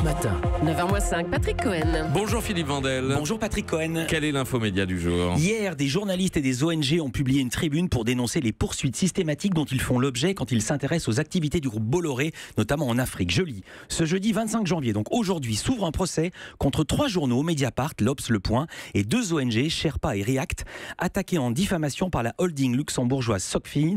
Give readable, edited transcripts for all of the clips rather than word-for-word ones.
Europe Matin. 9h05, Patrick Cohen. Bonjour Philippe Vandel. Bonjour Patrick Cohen. Quelle est l'infomédia du jour ? Hier, des journalistes et des ONG ont publié une tribune pour dénoncer les poursuites systématiques dont ils font l'objet quand ils s'intéressent aux activités du groupe Bolloré, notamment en Afrique. Je lis. Ce jeudi 25 janvier, donc aujourd'hui, s'ouvre un procès contre 3 journaux, Mediapart, l'Obs, Le Point, et 2 ONG, Sherpa et React, attaqués en diffamation par la holding luxembourgeoise Socfin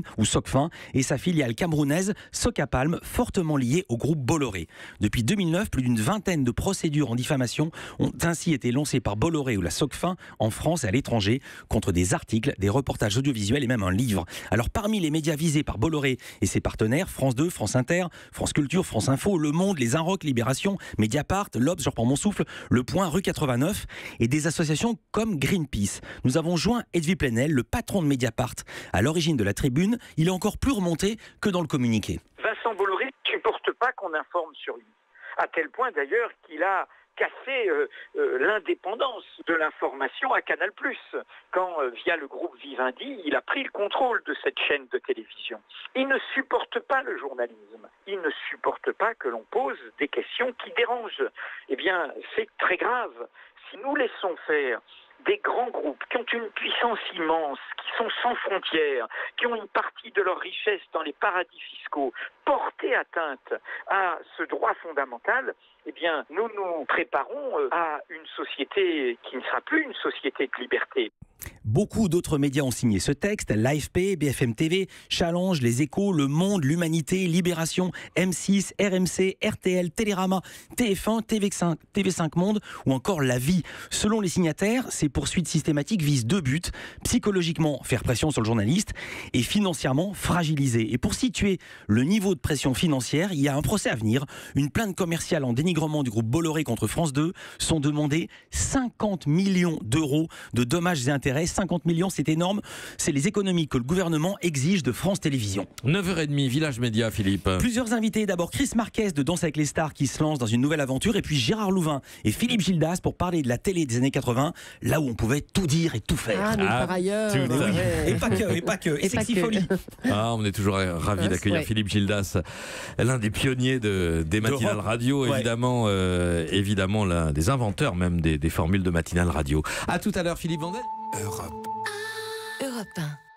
et sa filiale camerounaise Socapalm, fortement liée au groupe Bolloré. Depuis 2009, plus d'une vingtaine de procédures en diffamation ont ainsi été lancées par Bolloré ou la Socfin en France et à l'étranger contre des articles, des reportages audiovisuels et même un livre. Alors parmi les médias visés par Bolloré et ses partenaires, France 2, France Inter, France Culture, France Info, Le Monde, Les Inrocks, Libération, Mediapart, l'Obs, je reprends mon souffle, Le Point, Rue 89 et des associations comme Greenpeace. Nous avons joint Edwy Plenel, le patron de Mediapart, à l'origine de la tribune. Il est encore plus remonté que dans le communiqué. Vincent Bolloré ne supporte pas qu'on informe sur lui. À tel point d'ailleurs qu'il a cassé l'indépendance de l'information à Canal+, quand via le groupe Vivendi, il a pris le contrôle de cette chaîne de télévision. Il ne supporte pas le journalisme. Il ne supporte pas que l'on pose des questions qui dérangent. Eh bien, c'est très grave. Si nous laissons faire des grands groupes qui ont une puissance immense, qui sont sans frontières, qui ont une partie de leur richesse dans les paradis fiscaux, porter atteinte à ce droit fondamental, eh bien, nous nous préparons à une société qui ne sera plus une société de liberté. Beaucoup d'autres médias ont signé ce texte, l'AFP, BFM TV, Challenge, Les Échos, Le Monde, l'Humanité, Libération, M6, RMC, RTL, Télérama, TF1, TV5 Monde ou encore La Vie. Selon les signataires, ces poursuites systématiques visent 2 buts, psychologiquement faire pression sur le journaliste et financièrement fragiliser. Et pour situer le niveau de pression financière, il y a un procès à venir. Une plainte commerciale en dénigrement du groupe Bolloré contre France 2 sont demandés 50 millions d'euros de dommages et intérêts. 50 millions, c'est énorme. C'est les économies que le gouvernement exige de France Télévisions. 9h30, Village Média, Philippe. Plusieurs invités. D'abord Chris Marquez de Danse avec les stars qui se lance dans une nouvelle aventure. Et puis Gérard Louvain et Philippe Gildas pour parler de la télé des années 80, là où on pouvait tout dire et tout faire. Ah, mais par ailleurs. tout à Et pas que. Et Sexy Folie. On est toujours ravis d'accueillir Philippe Gildas, l'un des pionniers des matinales radio, évidemment, évidemment l'un des inventeurs même des formules de matinales radio. À tout à l'heure, Philippe Vandel. Europe 1.